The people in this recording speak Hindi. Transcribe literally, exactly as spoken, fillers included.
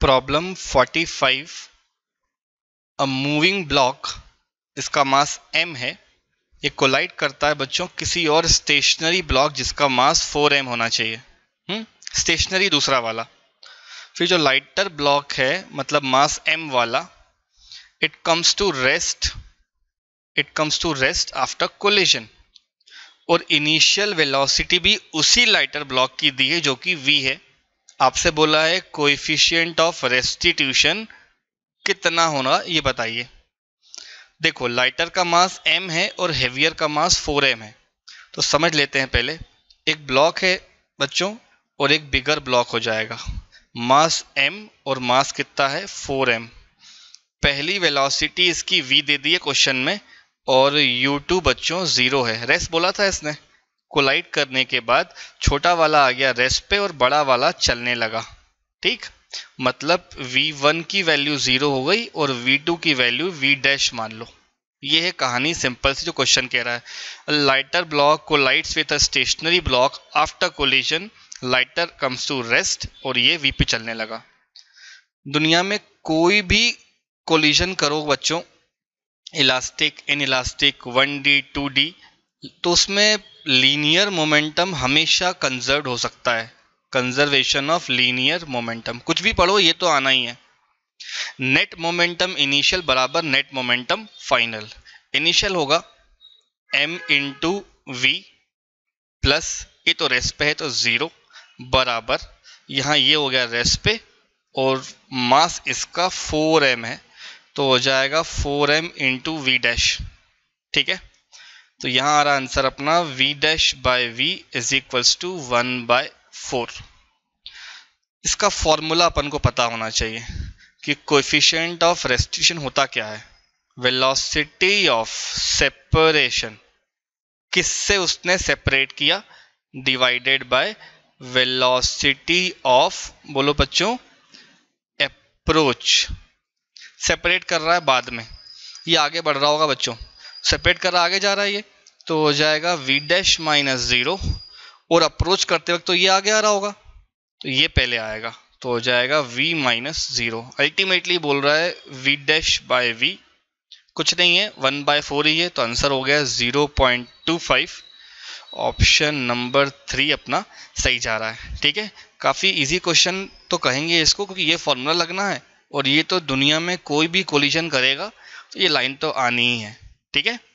Problem forty five, a moving block, इसका मास m है, ये कोलाइड करता है बच्चों किसी और स्टेशनरी ब्लॉक जिसका मास फोर एम होना चाहिए। हम्म स्टेशनरी दूसरा वाला। फिर जो लाइटर ब्लॉक है मतलब मास m वाला, it comes to rest it comes to rest after collision, और इनिशियल वेलोसिटी भी उसी लाइटर ब्लॉक की दी है जो कि v है। आपसे बोला है कोएफिशिएंट ऑफ रेस्टिट्यूशन कितना होना ये बताइए। देखो लाइटर का मास m है और हेवियर का मास फोर एम है, तो समझ लेते हैं। पहले एक ब्लॉक है बच्चों और एक बिगर ब्लॉक हो जाएगा, मास m और मास कितना है फोर एम। पहली वेलोसिटी इसकी v दे दी है क्वेश्चन में, और यू टू बच्चों जीरो है। रेस्ट बोला था इसने, कोलाइड करने के बाद छोटा वाला आ गया रेस्ट पे और बड़ा वाला चलने लगा। ठीक, मतलब वी वन की वैल्यू जीरो हो गई और वी टू की वैल्यू v डैश मान लो। ये है कहानी सिंपल सी जो क्वेश्चन कह रहा है। Lighter block collides with a stationary block after collision, lighter comes to rest और ये v पे चलने लगा। दुनिया में कोई भी कोलिजन करो बच्चों, elastic, inelastic, one D, two D, तो उसमें लीनियर मोमेंटम हमेशा कंजर्व हो सकता है। कंजर्वेशन ऑफ लीनियर मोमेंटम, कुछ भी पढ़ो ये तो आना ही है। नेट मोमेंटम इनिशियल बराबर नेट मोमेंटम फाइनल। इनिशियल होगा m इंटू वी प्लस, ये तो रेस्ट पे है तो जीरो, बराबर यहाँ ये हो गया रेस्ट पे और मास इसका फोर एम है, तो हो जाएगा four m into v dash. ठीक है, तो यहाँ आ रहा आंसर अपना v dash by v is equals to one by four. इसका फॉर्मूला अपन को पता होना चाहिए कि कोएफिशिएंट ऑफ रेस्टिट्यूशन होता क्या है। वेलोसिटी ऑफ सेपरेशन, किससे उसने सेपरेट किया, डिवाइडेड बाय वेलोसिटी ऑफ, बोलो बच्चों, अप्रोच। सेपरेट कर रहा है बाद में, ये आगे बढ़ रहा होगा बच्चों, सेपरेट कर रहा आगे जा रहा है ये, तो हो जाएगा v डैश माइनस जीरो, और अप्रोच करते वक्त तो ये आगे आ रहा होगा तो ये पहले आएगा, तो हो जाएगा v माइनस जीरो। अल्टीमेटली बोल रहा है v डैश बाय v कुछ नहीं है, वन बाय फोर ही है, तो आंसर हो गया zero point two five. Option number three अपना सही जा रहा है। ठीक है, काफ़ी इजी क्वेश्चन तो कहेंगे इसको, क्योंकि ये फॉर्मूला लगना है और ये तो दुनिया में कोई भी कोलिजन करेगा तो ये लाइन तो आनी ही है। ठीक है।